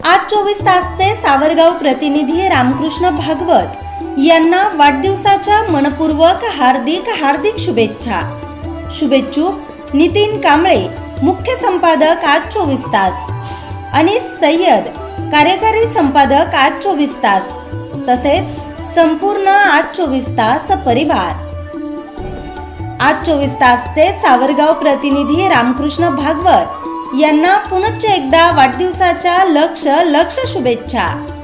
आज 24 तासचे सावरगाव प्रतिनिधी रामकृष्ण भागवत यांना वाढदिवसाच्या मनपूर्वक हार्दिक शुभेच्छा। शुभेच्छुक नितीन कांबळे, मुख्य संपादक आज 24 तास, अनीस सय्यद, कार्यकारी संपादक आज 24 तास, तसेच संपूर्ण आज 24 तास परिवार। आज 24 तासचे सावरगाव प्रतिनिधी रामकृष्ण भागवत यांना पुनश्च एकदा वाढदिवसाच्या लक्ष शुभेच्छा।